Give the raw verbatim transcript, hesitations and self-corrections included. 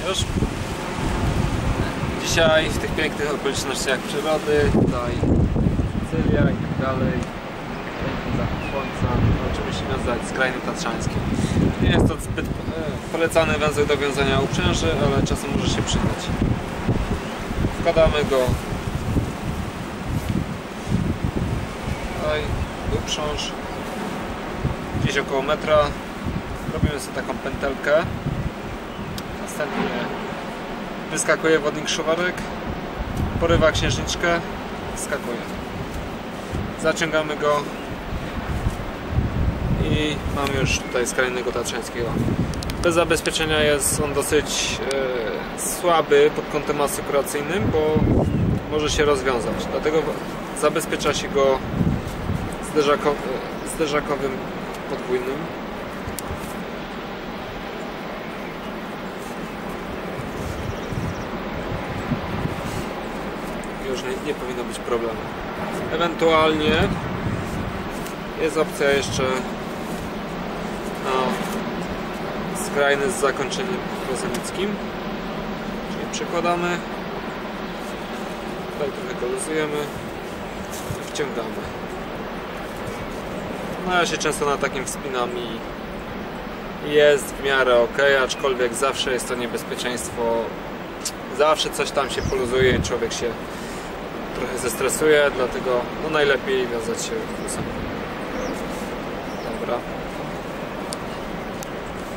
też. Dzisiaj w tych pięknych okolicznościach przyrody, tutaj Sycylia i tak dalej, piękny zachód słońca, oczywiście wiązać z krajem tatrzańskim. Nie jest to zbyt polecany węzeł do wiązania uprzęży, ale czasem może się przydać. Wkładamy go tutaj w uprząż, gdzieś około metra. Robimy sobie taką pętelkę. Następnie wyskakuje wodnik szuwarek, porywa księżniczkę, skakuje. Zaciągamy go i mamy już tutaj skrajnego tatrzańskiego. Bez zabezpieczenia jest on dosyć e, słaby pod kątem asykuracyjnym, bo może się rozwiązać. Dlatego zabezpiecza się go zderzako, zderzakowym podwójnym. Już nie, nie powinno być problemu. Ewentualnie jest opcja jeszcze na skrajny z zakończeniem rozenickim, czyli przykładamy, tutaj trochę go luzujemy i wciągamy. No ja się często na takim wspinam i jest w miarę ok, aczkolwiek zawsze jest to niebezpieczeństwo, zawsze coś tam się poluzuje i człowiek się trochę zestresuje, dlatego no najlepiej wiązać się ósemką. Dobra.